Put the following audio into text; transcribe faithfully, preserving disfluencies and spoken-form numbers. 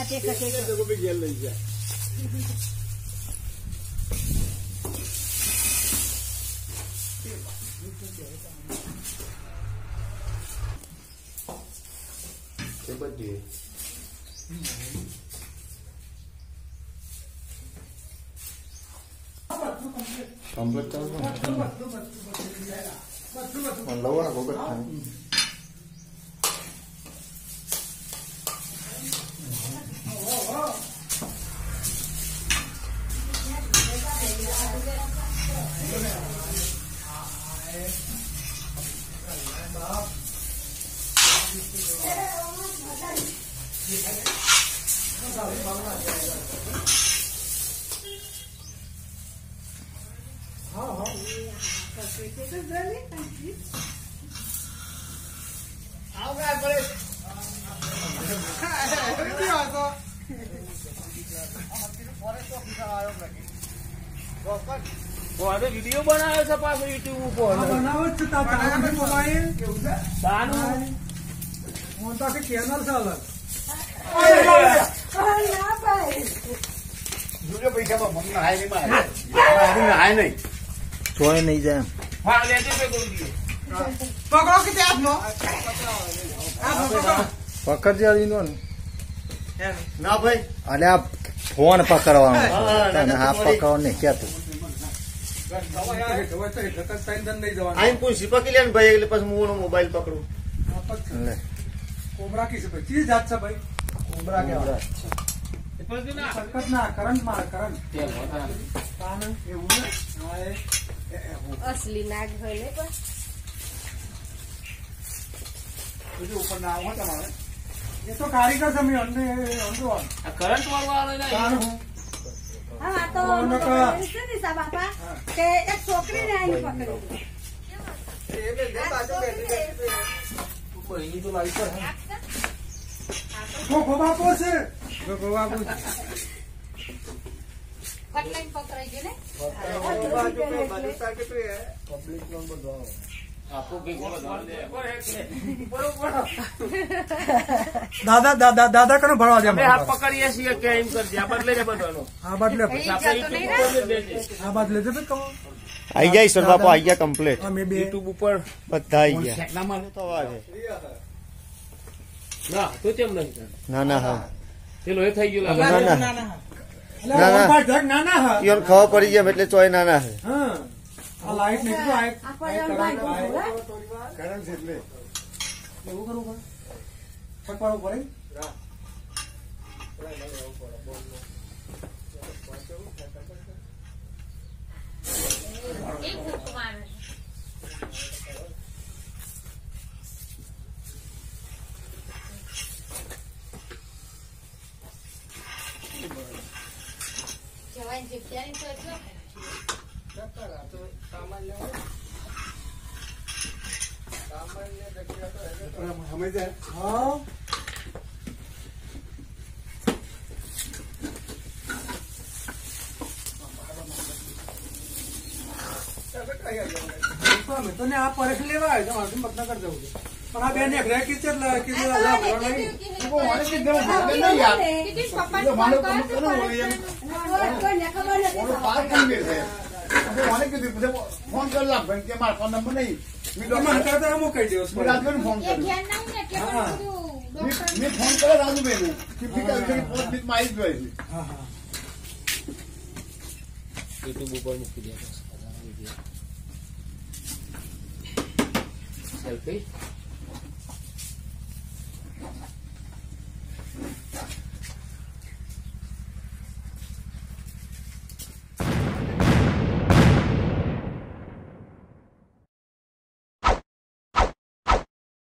બધું કમ્પ્લીટ ચાલુ લવા ગોગટ થાય વિડીયો બનાવ્યો છે પાછો યુટ્યુબ ઉપર બનાવો છે મોબાઈલ કેવું છે તાનું હું તો ચેનલ છે અલગ પૈસા મને હાય નહીં હાય નહીં ચોય નહીં જાય હા લેજે પે કરી દીએ પકડો કે તે આપનો પકડજે આવીનો ને ના ભાઈ અલે આ ફોન પકડવાનો હા પકડો ને ક્યાં તું આઈ પૂછી પકડી લે ને ભાઈ એટલે પછી હું મોબાઈલ પકડું લે કોબરા કી છે ભાઈ ચીજ જાત છે ભાઈ કોબરા કેવા સખત ના કરંટ માં કરંટ એવું ને असली नाग होले पर जो ऊपर ना हुआ तुम्हारे ये तो कारीगर समय अंदर अंदर આ કરંટ વાળો ને हां तो ऐसे नहीं सा बापा के एक छोकरी ने आई पकड़ी ये ले दे बाजू बैठ ઉપર એની તો લાઈટ પર वो बापू से वो बापू कटलाइन पकड़ाई जे ने बाजू पे बाजू साके पे है પબ્લિક નો બધો આપો કે કોણ દે દાદા દાદા દાદા કનો ભરવા દે અમે હાથ પકડીએ છીએ કે એમ કરજે આ બદલે ને બધવાનો આ બદલે આ બદલે દે તો આઈ ગયા ઈશ્વર બાપુ આઈ ગયા કમ્પ્લીટ અમે બે યુટ્યુબ ઉપર બધા આઈ ગયા કેટલામાં તો આવે ના તો કેમ નહીં ના ના હા પેલો એ થઈ ગયો ના ના ના ના ના ના ના ના હા ઈયોન ખબર પડી જાય એટલે ચોય ના ના હે હા આ લાઈટ નીકળો આ કરંટ એટલે એવું કરું પડે પકડવું પડે एक हुक मारे जवान जिप्यानी तो એટલો તો સામાન્ય સામાન્ય જગ્યા તો સમજે હા તો ને આ પરીક્ષા લેવા આવે તો મારું મત ના કરી દઉં પણ આ બેન ને ઘરે કીધે કીધું અલ્લાહ ભરવા નહીં મને કીધું નહીં યાર કીધું પપ્પા ને ફોન કરો કોઈ ને ખબર નથી પાર કરી દે છે મને કીધું ફોન કરી લાવ કે મારો ફોન નંબર નહીં મને કરતા હું કહી દઉં મેં રાજુ ફોન એ કર્યો ધ્યાન નહીં ને કે બધું મેં ફોન કર્યો રાજુભાઈ ને કે ફિકર કરી પોત બીક માં આવી ગઈ હા હા યુટ્યુબ ઉપર મૂકી દે સેલ્ફી